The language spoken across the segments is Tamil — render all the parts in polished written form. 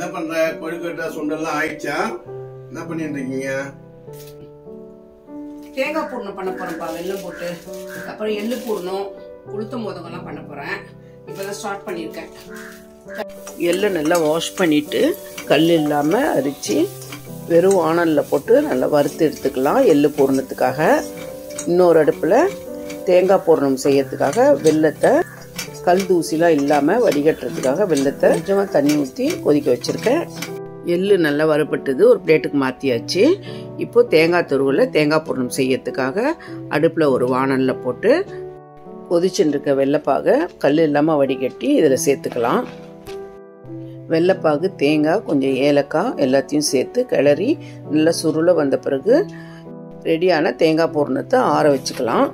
பண்ற? கொழுக்கட்டை சுண்டல்லாம் ஆயிடுச்சா? என்ன பண்ணிட்டு இருக்கீங்க? தேங்காய் பூர்ணம் பண்ண போறேன்ப்பா, வெல்லம் போட்டு. அப்புறம் எள்ளு பூர்ணம், உளுத்தம் மோதகம்லாம் பண்ண போறேன். இப்பதான் ஸ்டார்ட் பண்ணியிருக்கேன். எள்ளு நல்லா வாஷ் பண்ணிட்டு கல் இல்லாம அரிச்சு வெறும் வாணல்ல போட்டு நல்லா வறுத்து எடுத்துக்கலாம் எள்ளு பூர்ணத்துக்காக. இன்னொரு அடுப்புல தேங்காய் பூர்ணம் செய்யறதுக்காக வெல்லத்தை கல் தூசிலாம் இல்லாமல் வடிகட்டுறதுக்காக வெல்லத்தை கொஞ்சமாக தண்ணி ஊற்றி கொதிக்க வச்சுருக்கேன். எள்ளு நல்லா வறுபட்டது, ஒரு பிளேட்டுக்கு மாற்றியாச்சு. இப்போது தேங்காய் துருவில் தேங்காய் பூர்ணம் செய்யறதுக்காக அடுப்பில் ஒரு வாணலில் போட்டு கொதிச்சுட்டு இருக்க வெள்ளைப்பாகை கல் இல்லாமல் வடிகட்டி இதில் சேர்த்துக்கலாம். வெள்ளைப்பாகு, தேங்காய், கொஞ்சம் ஏலக்காய் எல்லாத்தையும் சேர்த்து கிளறி நல்லா சுருள வந்த பிறகு ரெடியான தேங்காய் பூர்ணத்தை ஆற வச்சுக்கலாம்.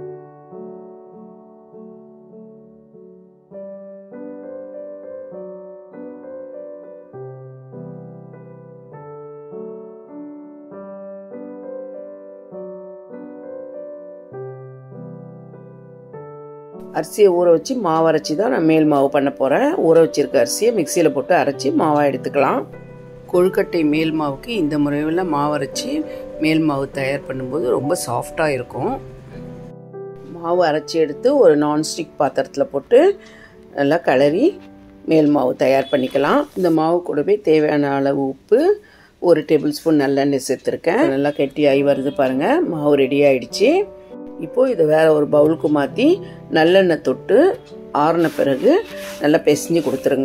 அரிசியை ஊற வச்சு மாவு அரைச்சி தான் நான் மேல் மாவு பண்ண போகிறேன். ஊற வச்சிருக்க அரிசியை மிக்சியில் போட்டு அரைச்சி மாவாக எடுத்துக்கலாம். கொழுக்கட்டை மேல் மாவுக்கு இந்த முறையில் மாவு அரைச்சி மேல் மாவு தயார் பண்ணும்போது ரொம்ப சாஃப்டாக இருக்கும். மாவு அரைச்சி எடுத்து ஒரு நான்ஸ்டிக் பாத்திரத்தில் போட்டு நல்லா கிளறி மேல் மாவு தயார் பண்ணிக்கலாம். இந்த மாவு கூடவே தேவையான அளவு உப்பு, 1 டேபிள் ஸ்பூன் நல்லெண்ணெய் சேர்த்துருக்கேன். நல்லா கெட்டியாகி வருது பாருங்கள், மாவு ரெடி ஆகிடுச்சு. இப்போது இதை வேறு ஒரு பவுலுக்கு மாற்றி நல்லெண்ணெய் தொட்டு ஆறின பிறகு நல்லா பிசைஞ்சு கொடுத்துருங்க.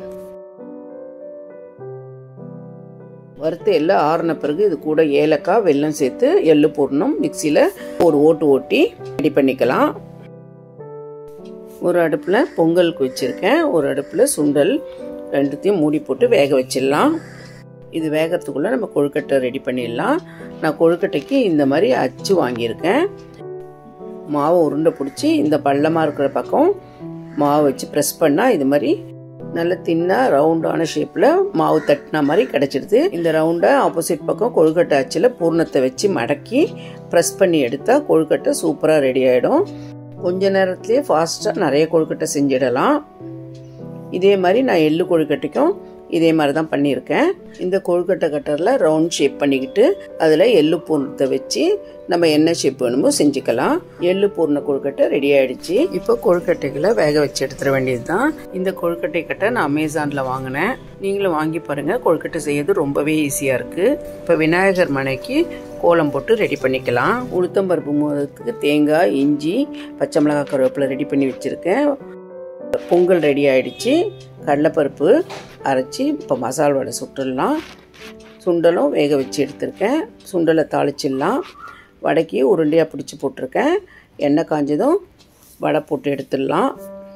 வறுத்து எல்லாம் ஆறின பிறகு இது கூட ஏலக்காய், வெல்லம் சேர்த்து எள்ளு பூர்ணம் மிக்சியில் ஒரு ஓட்டு ஓட்டி ரெடி பண்ணிக்கலாம். ஒரு அடுப்பில் பொங்கலுக்கு வச்சுருக்கேன், ஒரு அடுப்பில் சுண்டல், ரெண்டுத்தையும் மூடி போட்டு வேக வச்சிடலாம். இது வேகிறதுக்குள்ளே நம்ம கொழுக்கட்டை ரெடி பண்ணிடலாம். நான் கொழுக்கட்டைக்கு இந்த மாதிரி அச்சு வாங்கியிருக்கேன். மாவை உருண்டை பிடிச்சி இந்த பள்ளமாக இருக்கிற பக்கம் மாவை வச்சு ப்ரெஸ் பண்ணால் இது மாதிரி நல்ல தின்னாக ரவுண்டான ஷேப்பில் மாவு தட்டின மாதிரி கிடச்சிடுது. இந்த ரவுண்டை ஆப்போசிட் பக்கம் கொழுக்கட்டை அச்சில் பூர்ணத்தை வச்சு மடக்கி ப்ரெஸ் பண்ணி எடுத்தால் கொழுக்கட்டை சூப்பராக ரெடி ஆகிடும். கொஞ்ச நேரத்துலேயே ஃபாஸ்ட்டாக நிறைய கொழுக்கட்டை செஞ்சிடலாம். இதே மாதிரி நான் எள்ளு கொழுக்கட்டைக்கும் இதே மாதிரி தான் பண்ணியிருக்கேன். இந்த கொழுக்கட்டை கட்டரில் ரவுண்ட் ஷேப் பண்ணிக்கிட்டு அதில் எள்ளு பூர்ணத்தை வச்சு நம்ம என்ன ஷேப் வேணுமோ செஞ்சுக்கலாம். எள்ளு பூர்ண கொழுக்கட்டை ரெடி ஆகிடுச்சு. இப்போ கொழுக்கட்டைகளை வேக வச்சு எடுத்துட வேண்டியது தான். இந்த கொழுக்கட்டை கட்டை நான் அமேசானில் வாங்கினேன். நீங்களும் வாங்கி பாருங்கள், கொழுக்கட்டை செய்யறது ரொம்பவே ஈஸியாக இருக்குது. இப்போ விநாயகர் மனைக்கு கோலம் போட்டு ரெடி பண்ணிக்கலாம். உளுத்தம்பருப்பு மோதத்துக்கு தேங்காய், இஞ்சி, பச்சை மிளகாய், கருவேப்பிலை ரெடி பண்ணி வச்சுருக்கேன். பொங்கல் ரெடி ஆகிடுச்சு. கடலைப்பருப்பு அரைச்சி இப்போ மசால் வடை சுட்டுடலாம். சுண்டலும் வேக வச்சு எடுத்திருக்கேன். சுண்டலை தாளிச்சிடலாம். வடைக்கு உருண்டையாக பிடிச்சி போட்டிருக்கேன். எண்ணெய் காஞ்சதும் வடை போட்டு எடுத்துடலாம்.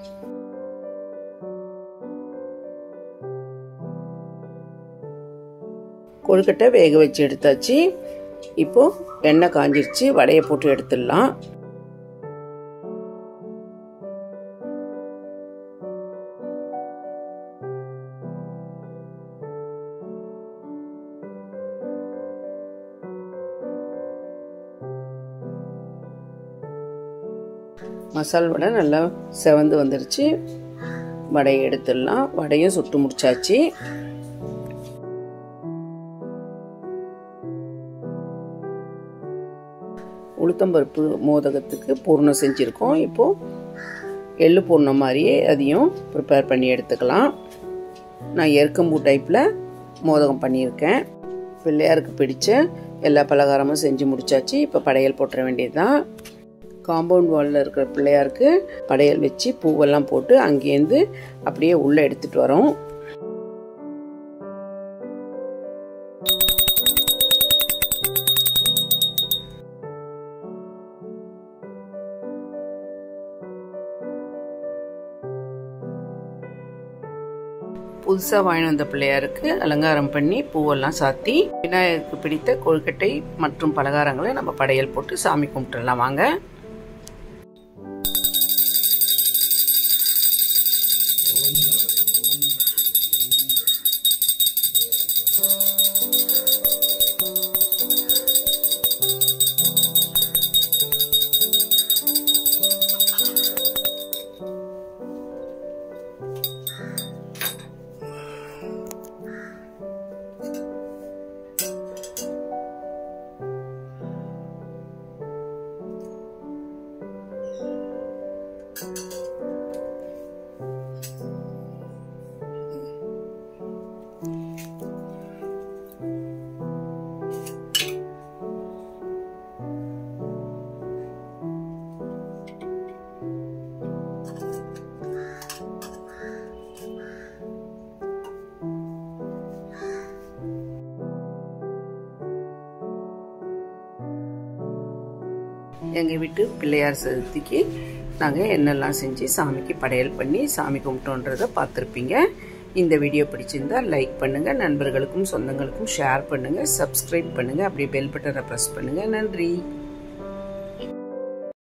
கொழுக்கட்டை வேக வச்சு எடுத்தாச்சு. இப்போது எண்ணெய் காஞ்சிருச்சு, வடையை போட்டு எடுத்துடலாம். மசால் வடை நல்லா செவந்து வந்துருச்சு. வடையை எடுத்துடலாம். வடையும் சுட்டு முடிச்சாச்சு. உளுத்தம்பருப்பு மோதகத்துக்கு பூர்ணம் செஞ்சுருக்கோம். இப்போது எள்ளு பூர்ணம் மாதிரியே அதையும் ப்ரிப்பேர் பண்ணி எடுத்துக்கலாம். நான் எருக்கம்பூ டைப்பில் மோதகம் பண்ணியிருக்கேன். பிள்ளையாருக்கு பிடிச்ச எல்லா பலகாரமும் செஞ்சு முடிச்சாச்சு. இப்போ படையல் போட்டுற வேண்டியது தான். காம்பவுண்ட் வாலில் இருக்கிற பிள்ளையாருக்கு படையல் வச்சு பூவெல்லாம் போட்டு அங்கேருந்து அப்படியே உள்ளே எடுத்துகிட்டு வரோம். புதுசாக வாங்கி வந்த பிள்ளையாருக்கு அலங்காரம் பண்ணி பூவெல்லாம் சாத்தி விநாயகருக்கு பிடித்த கொழுக்கட்டை மற்றும் பலகாரங்களை நம்ம படையல் போட்டு சாமி கும்பிட்டுலாம் வாங்க. எங்கள் வீட்டு பிள்ளையார் சதுர்த்திக்கு நாங்கள் என்னெல்லாம் செஞ்சு சாமிக்கு படையல் பண்ணி சாமி கும்பிட்டோன்றதை பார்த்துருப்பீங்க. இந்த வீடியோ பிடிச்சிருந்தா லைக் பண்ணுங்கள், நண்பர்களுக்கும் சொந்தங்களுக்கும் ஷேர் பண்ணுங்கள், சப்ஸ்கிரைப் பண்ணுங்கள், அப்படியே பெல் பட்டனை ப்ரெஸ் பண்ணுங்கள். நன்றி.